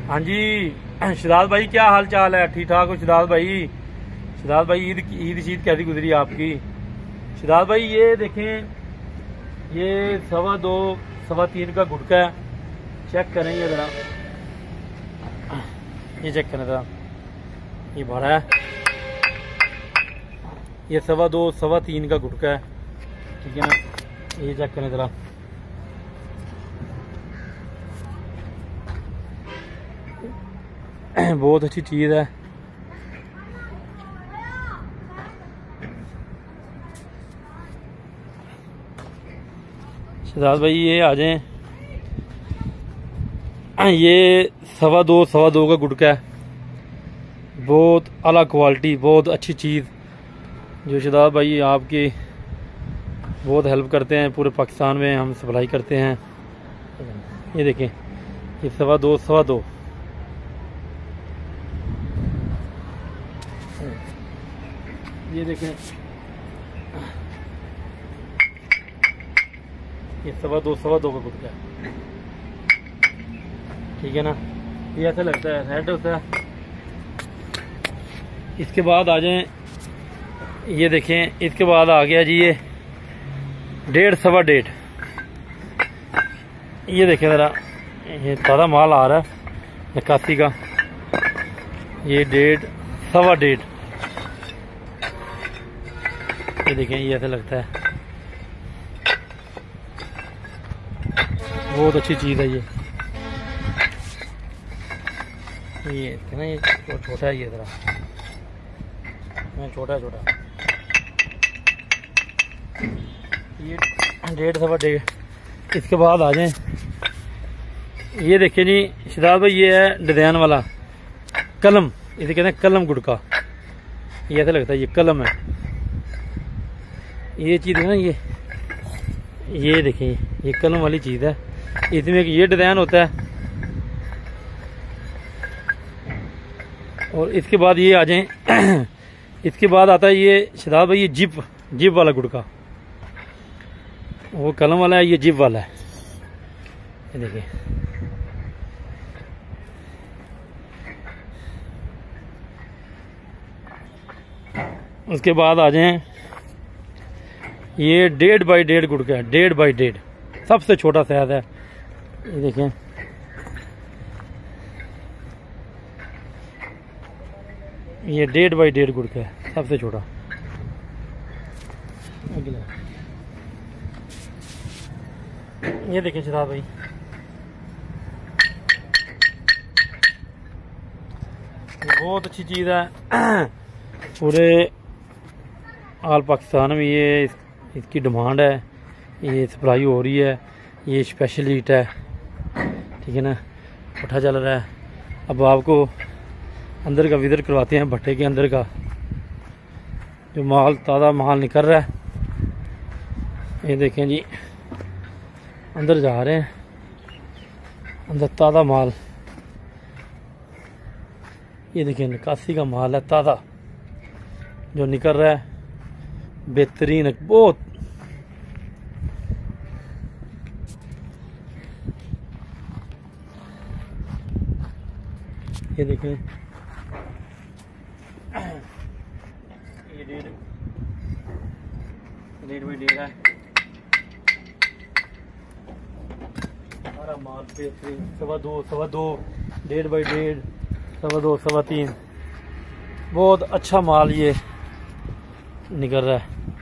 हाँ जी शिदात भाई, क्या हाल चाल है? ठीक ठाक हो शिदात भाई? शिदात भाई ईद शीद कैसी गुजरी आपकी? शिदात भाई ये देखें, ये 2:15 3:15 का गुटका है। चेक करें ये जरा, ये चेक करें जरा, ये भरा है। ये 2:15 3 का गुटका है, ठीक है ना। ये चेक करें जरा, बहुत अच्छी चीज़ है। शिदात भाई ये आ जाएं, ये 2:15 का गुटका है, बहुत आला क्वालिटी, बहुत अच्छी चीज़ जो शिदात भाई आपकी बहुत हेल्प करते हैं। पूरे पाकिस्तान में हम सप्लाई करते हैं। ये देखें, ये 2:15 ये देखें, ये 2:15 का गुटका है, ठीक है ना। ये ऐसा लगता है, हेड होता है। इसके बाद आ जाएं, ये देखें, इसके बाद आ गया जी ये 1.5 सवा 1.5। ये देखें ज़रा, ये ताज़ा माल आ रहा है 81 का। ये 1.5 सवा 1.5, ये देखें, ये ऐसा लगता है। बहुत अच्छी चीज़ है ये ना। ये छोटा है, ये ज़रा छोटा छोटा, ये 1.5 सवा 1.5। इसके बाद आ जाएं, ये देखिए जी शिदात भाई, ये है डिजाइन वाला कलम, इसे कहते हैं कलम गुटका। ये ऐसा लगता है ये कलम है। ये चीज़ है ना, ये देखिए, ये कलम वाली चीज़ है। इसमें एक ये डिज़ाइन होता है, और इसके बाद ये आ जाएं, इसके बाद आता है ये शिदात भाई, ये जिप वाला गुटका। वो कलम वाला है, ये जिप वाला है। ये देखिए, उसके बाद आ जाएं, ये 1.5 बाई 1.5 गुटका है। 1.5 बाई 1.5 सबसे छोटा साइज है। ये देखें, ये 1.5 बाई 1.5 गुटका है, सबसे छोटा। ये देखें शिदात भाई, बहुत अच्छी चीज़ है। पूरे आल पाकिस्तान में ये इसकी डिमांड है, ये सप्लाई हो रही है। ये स्पेशल हीट है, ठीक है ना। पट्ठा चल रहा है। अब आपको अंदर का विजिट करवाते हैं, भट्टे के अंदर का जो माल, ताज़ा माल निकल रहा है। ये देखें जी, अंदर जा रहे हैं, अंदर ताज़ा माल। ये देखें, 81 का माल है, ताज़ा जो निकल रहा है, बेहतरीन है बहुत। ये देखें, ये 1.5 बाई 1.5 है, सारा माल बेहतरीन। 2:15 1.5 बाई 1.5 2:15 सवा 3, बहुत अच्छा माल ये निकल रहा है।